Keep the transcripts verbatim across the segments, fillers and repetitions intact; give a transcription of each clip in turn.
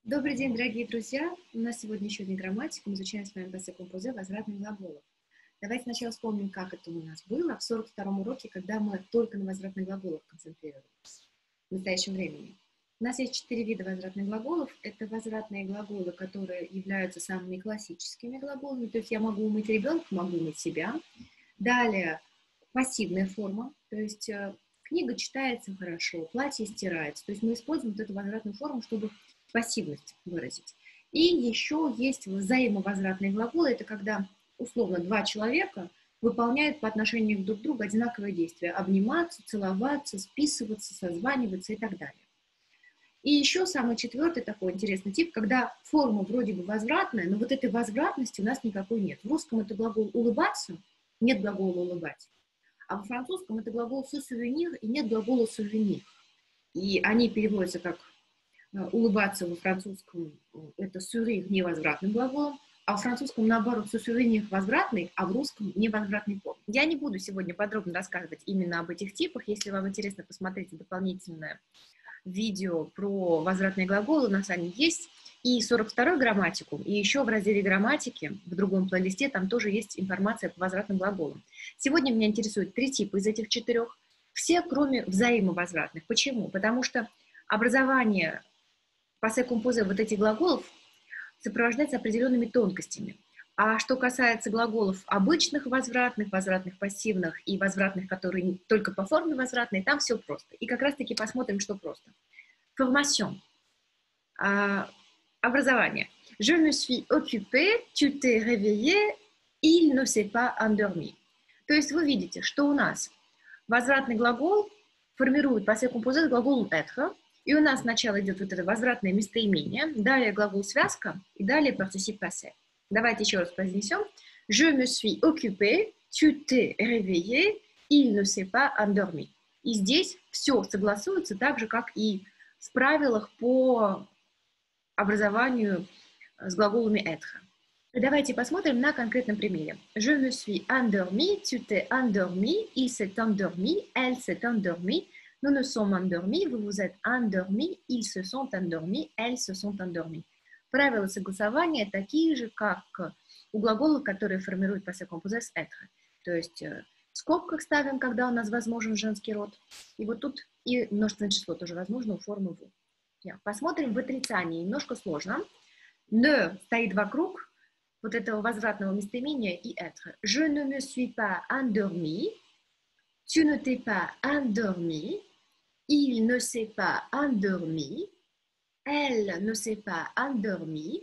Добрый день, дорогие друзья! У нас сегодня еще одна грамматика. Мы изучаем с вами passé composé возвратных глаголов. Давайте сначала вспомним, как это у нас было в сорок втором уроке, когда мы только на возвратных глаголах концентрировались в настоящем времени. У нас есть четыре вида возвратных глаголов. Это возвратные глаголы, которые являются самыми классическими глаголами. То есть я могу умыть ребенка, могу умыть себя. Далее пассивная форма, то есть э, книга читается хорошо, платье стирается. То есть мы используем вот эту возвратную форму, чтобы пассивность выразить. И еще есть взаимовозвратные глаголы. Это когда, условно, два человека выполняют по отношению друг к другу одинаковые действия. Обниматься, целоваться, списываться, созваниваться и так далее. И еще самый четвертый такой интересный тип, когда форма вроде бы возвратная, но вот этой возвратности у нас никакой нет. В русском это глагол «улыбаться», нет глагола «улыбать». А во французском это глагол «se souvenir» и нет глагола «souvenir». И они переводятся как улыбаться во французском это «sourire» невозвратным глаголом, а во французском, наоборот, «se souvenir» возвратный, а в русском невозвратный форм. Я не буду сегодня подробно рассказывать именно об этих типах. Если вам интересно, посмотрите дополнительное видео про возвратные глаголы, у нас они есть. И сорок вторую грамматику, и еще в разделе грамматики, в другом плейлисте, там тоже есть информация по возвратным глаголам. Сегодня меня интересуют три типа из этих четырех, все кроме взаимовозвратных. Почему? Потому что образование passé composé вот этих глаголов сопровождается определенными тонкостями. А что касается глаголов обычных возвратных, возвратных пассивных и возвратных, которые только по форме возвратные, там все просто. И как раз-таки посмотрим, что просто. Formation. А, образование. Je me suis occupée, tu t'es réveillé, il ne s'est pas endormi. То есть вы видите, что у нас возвратный глагол формирует passé composé с глаголом être, и у нас сначала идет вот это возвратное местоимение, далее глагол связка и далее participe passé. Давайте еще раз произнесем. Je me suis occupée, tu t'es réveillé, il ne s'est pas endormi. И здесь все согласуется так же, как и в правилах по образованию с глаголами être. Давайте посмотрим на конкретном примере. Je me suis endormi, tu t'es endormi, il s'est endormi, elle s'est endormie, nous nous sommes endormis, vous vous êtes endormis, ils se sont endormis, elles se sont endormies. Правила согласования такие же, как у глаголов, которые формируют passé composé с être. То есть в скобках ставим, когда у нас возможен женский род. И вот тут и множественное число тоже возможно у формы vous. Посмотрим в отрицании. Немножко сложно. Ne стоит вокруг вот этого возвратного местоимения и être. Je ne me suis pas endormi, tu ne t'es pas endormi, il ne s'est pas endormi, elle ne s'est pas endormie,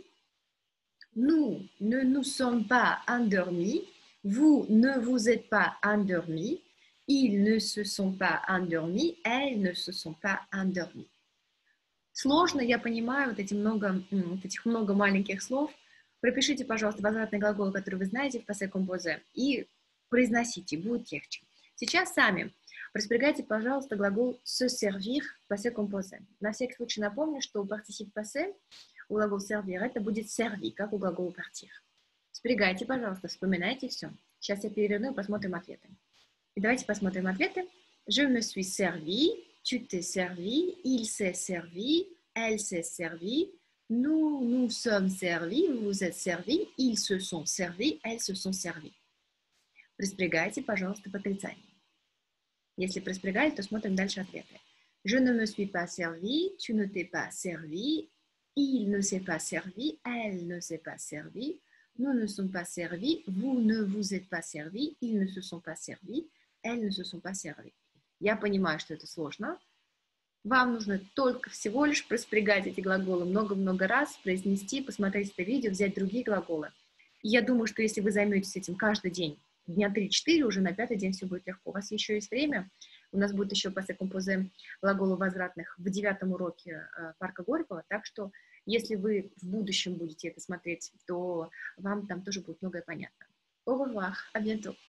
nous ne nous sommes pas endormis, vous ne vous êtes pas endormis, ils ne se sont pas endormis, elles ne se sont pas endormies. Сложно, я понимаю, вот, эти много, вот этих много маленьких слов. Пропишите, пожалуйста, возвратные глаголы, которые вы знаете в passé composé, и произносите, будет легче. Сейчас сами распрягайте, пожалуйста, глагол se servir в passé composé. На всякий случай напомню, что у participe passé, у глагола servir, это будет servi, как у глагола partir. Спрягайте, пожалуйста, вспоминайте все. Сейчас я переверну и посмотрим ответы. И давайте посмотрим ответы. Je me suis servi, tu t'es servi, il s'est servi, elle s'est servie, nous nous sommes servis, vous vous êtes servis, ils se sont servis, elles se sont servis. Распрягайте, пожалуйста, в отрицании. Если распрягали, то смотрим дальше ответы. Je ne me suis pas servi, tu ne t'es pas servi, il ne s'est pas servi, elle ne s'est pas servie, nous ne sommes pas servis, vous ne vous êtes pas servis, ils ne se sont pas servis, elles ne se sont pas servis. Я понимаю, что это сложно. Вам нужно только всего лишь распрягать эти глаголы много-много раз, произнести, посмотреть это видео, взять другие глаголы. И я думаю, что если вы займетесь этим каждый день, дня три-четыре, уже на пятый день все будет легко. У вас еще есть время. У нас будет еще passé composé глаголов возвратных в девятом уроке э, Парка Горького. Так что, если вы в будущем будете это смотреть, то вам там тоже будет многое понятно. Au revoir, à bientôt.